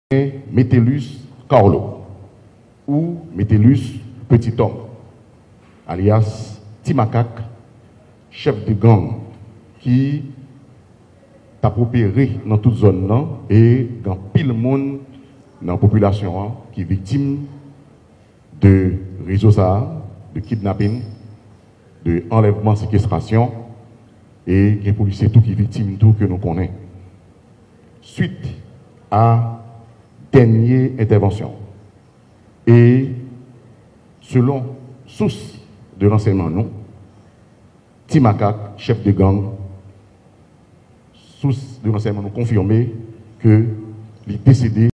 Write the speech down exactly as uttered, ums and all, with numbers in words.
Metellus Carlo ou Metellus Petit Homme, alias Timakak, chef de gang qui t'a opéré dans toute zone là et dans pile monde dans la population hein, qui est victime de réseaux ça, de kidnapping, de enlèvement, séquestration et les policiers tout qui est victime tout que nous connaissons. Suite à dernière intervention et selon source de renseignement non, Timakak, chef de gang, source de renseignement nous confirmé que il est décédé